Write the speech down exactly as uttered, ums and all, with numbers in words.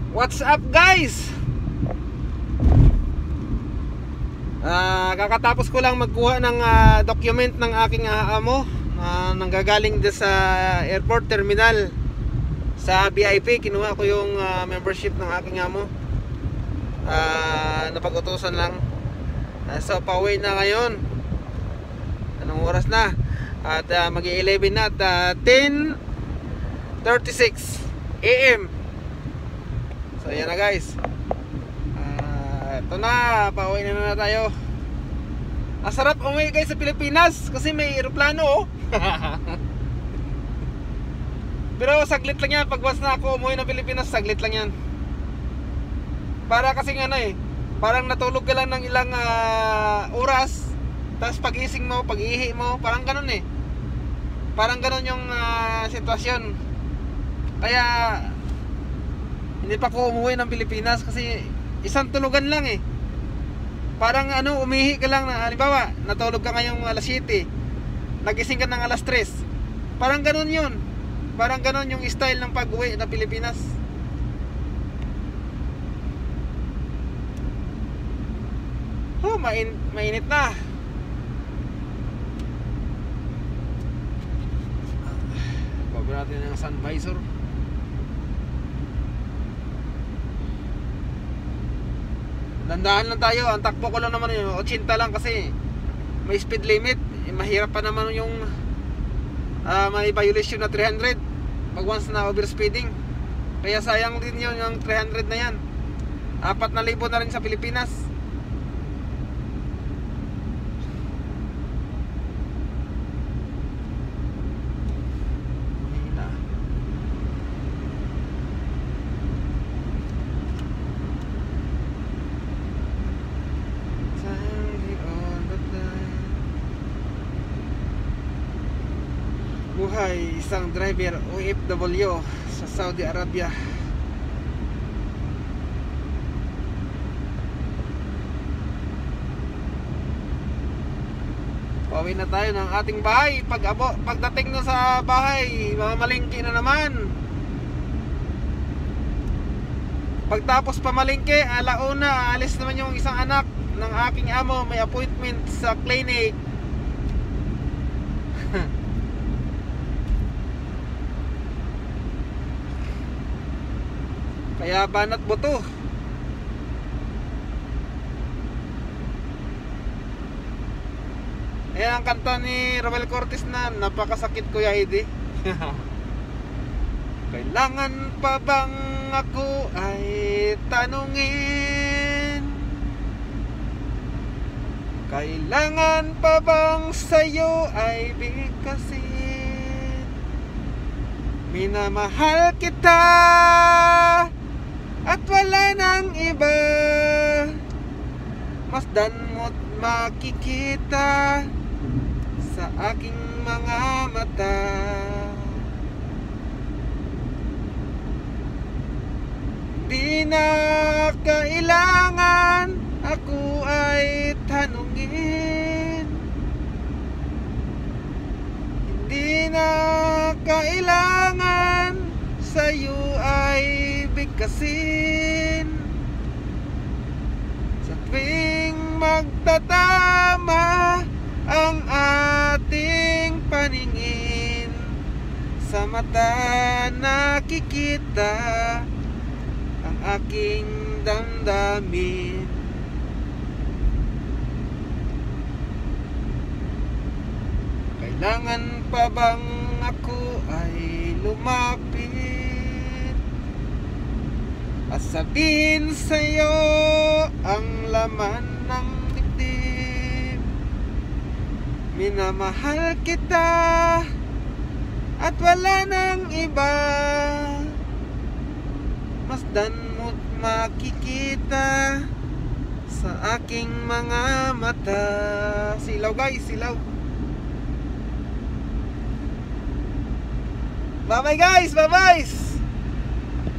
What's up guys? Uh, kakatapos ko lang magkuha ng uh, document ng aking uh, amo uh, nanggagaling din sa airport terminal sa V I P. Kinuha ko yung uh, membership ng aking amo. uh, Napag-utusan lang. uh, So pauwi na ngayon. Anong oras na? At uh, mag-eleven na at uh, ten thirty-six A M So yan na guys. uh, Ito na, pauwi na na tayo. Ang sarap umuwi guys sa Pilipinas kasi may aeroplano oh. Pero saglit lang yan. Pag once na ako umuwi ng Pilipinas, saglit lang yan. Para kasing ano eh, parang natulog ka lang ng ilang uh, oras, tapos pag-ising mo, pag-ihi mo, parang ganun eh. Parang ganun yung uh, sitwasyon. Kaya hindi pa ako umuwi ng Pilipinas kasi isang tulugan lang eh. Parang ano, umihi ka lang na, halimbawa, natulog ka ngayong alas siyete, nagising ka ng alas tres. Parang ganun yun. Parang ganun yung style ng pag-uwi ng Pilipinas. Oh, main mainit na. Bago natin ang sun visor. Dandahan lang tayo. Ang takbo ko lang naman yun eighty lang kasi may speed limit. eh, Mahirap pa naman yung uh, may violation na three hundred pag once na overspeeding. Kaya sayang din yun yung three hundred na yan. Apat na libo na rin sa Pilipinas. Buhay isang driver O F W sa Saudi Arabia. Pauwi na tayo ng ating bahay. Pag abo, pagdating na sa bahay, mamalingki na naman. Pagtapos pamalingki, alauna, alis naman yung isang anak ng aking amo. May appointment sa clinic. Kaya banat buto. Eh ang kanta ni Romel Cortez na napakasakit Kuya Eddie. Kailangan pa bang ako ay tanungin? Kailangan pa bang sa'yo ay bigkasin? Minamahal kita at wala nang iba. Masdan mo't makikita sa aking mga mata. Di na kailangan ako ay tanungin. Hindi na kailangan sa'yo ay bigkasin. Sa tuwing magtatama ang ating paningin, sa mata nakikita ang aking damdamin. Kailangan pa bang ako ay lumapit at sabihin sa'yo ang laman ng dibdib? Minamahal kita at wala nang iba. Masdan mo't makikita sa aking mga mata. Silaw guys, silaw. Bye bye guys, bye bye.